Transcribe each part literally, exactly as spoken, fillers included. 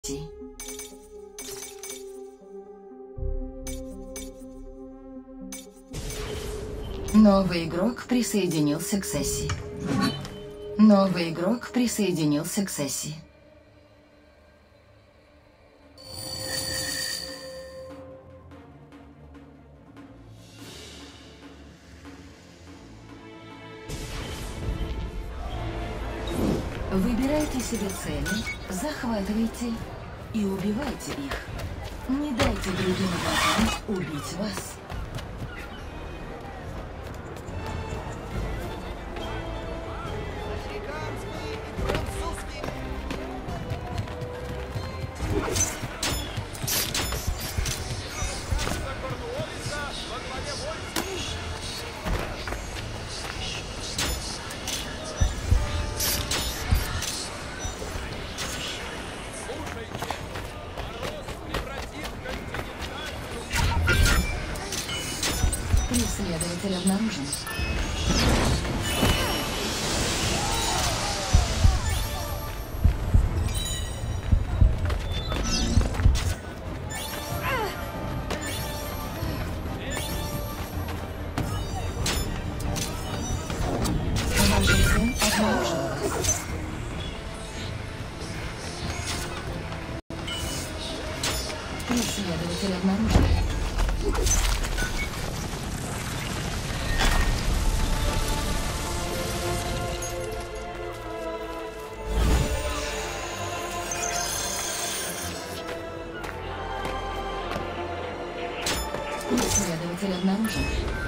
Новый игрок присоединился к сессии. Новый игрок присоединился к сессии. Выбирайте себе цели, захватывайте и убивайте их. Не дайте другим врагам убить вас. Преследователь обнаружен. Ваша цель обнаружена. Преследователь обнаружен. Преследователь обнаружен.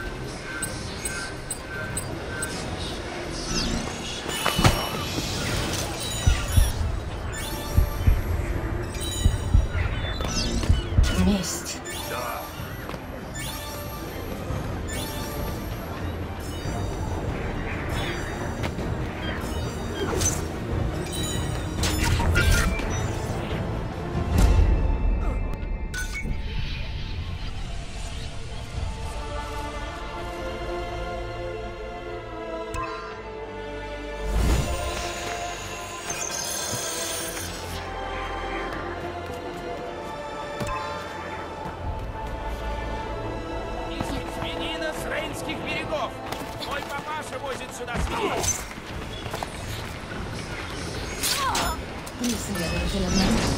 Месть. Да. Берегов. Мой папаша возит сюда свиней. Преследователь обнаружен.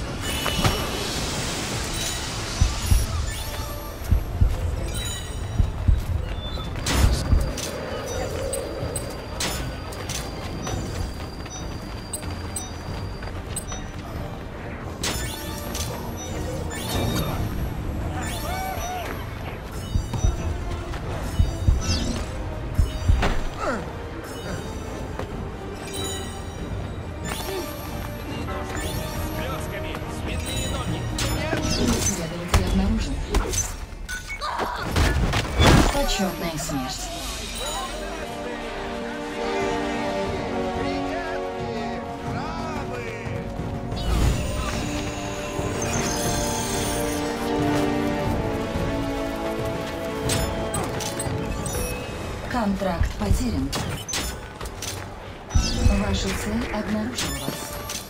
Преследователь обнаружен. Почетная смерть. Контракт потерян. Ваша цель обнаружила вас.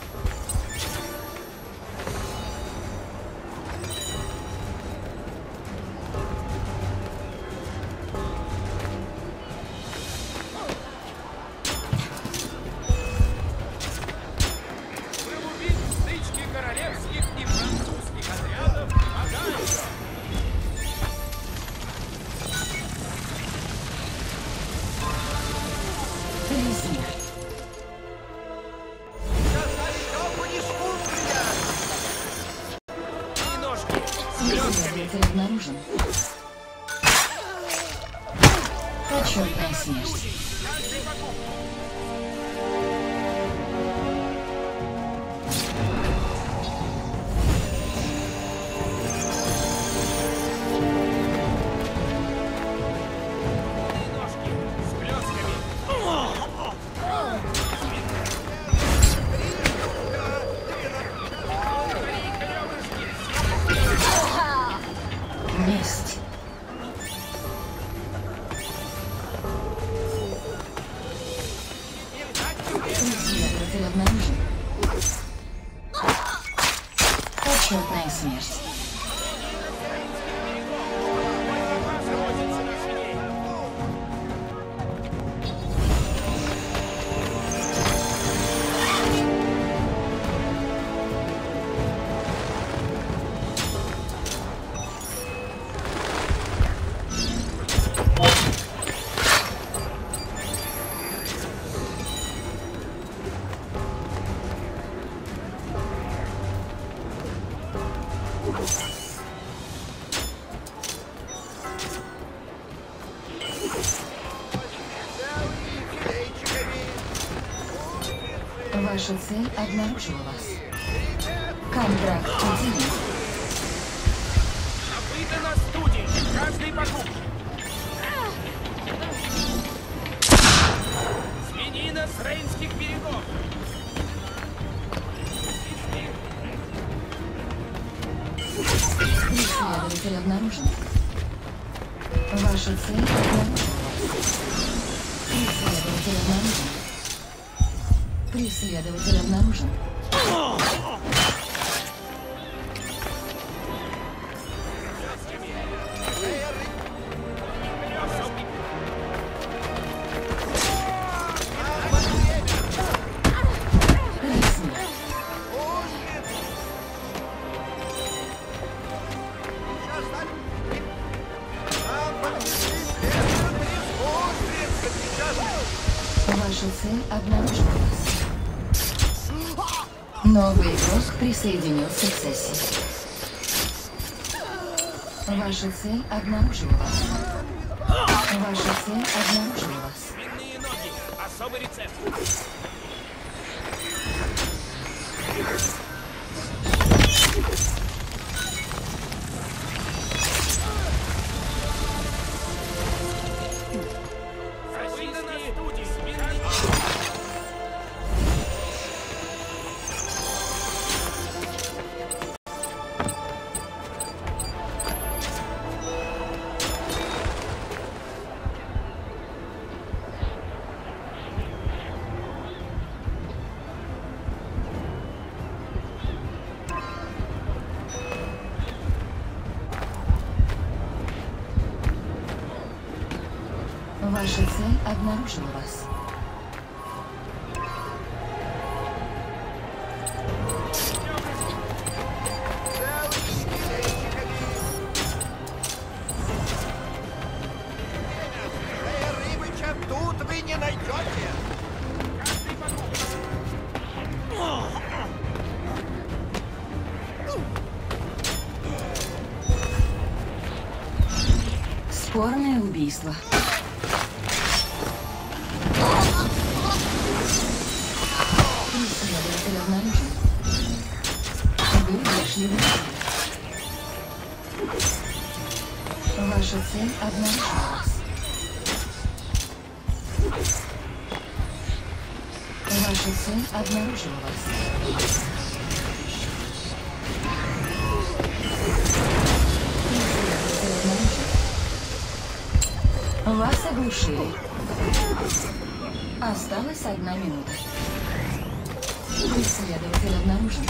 Преследователь обнаружен. Почетная смерть. Месть. Преследователь обнаружен. Почетная смерть. Мой папаша возится на свиней. Ваша цель обнаружила вас. Контракт поделен. Выдана студии. Каждый покупки. Свинина с рейнских берегов. Преследователь обнаружен. Ваша цель обнаружена. Преследователь обнаружен. Преследователь обнаружен. Ваша цель обнаружена вас. Новый игрок присоединился к сессии. Ваша цель обнаружила вас. Ваша цель обнаружила вас. Свиные ноги. Особый рецепт. Выдана студии. Свиные Ваша цель обнаружила вас. Рыбыча тут вы не найдете. Спорное убийство. Преследователь обнаружен. Вы вышли в эфир. Ваша цель обнаружена вас. Ваша цель обнаружила вас. Преследователь обнаружен. Вас оглушили. Осталась одна минута. Преследователь обнаружен.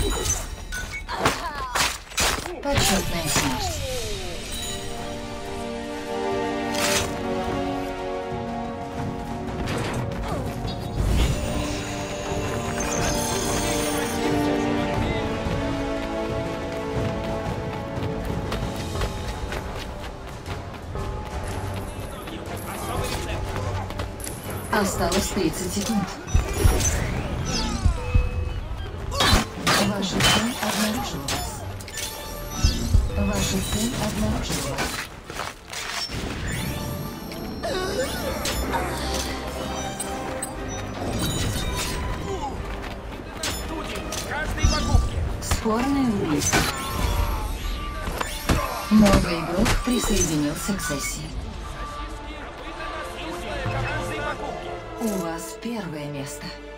Почетная смерть. Осталось тридцать секунд. Ваша цель обнаружила вас. Ваша цель обнаружила вас. студии. Каждой покупки. Спорное убийство. Новый игрок присоединился к сессии. Каждой покупки. У вас первое место.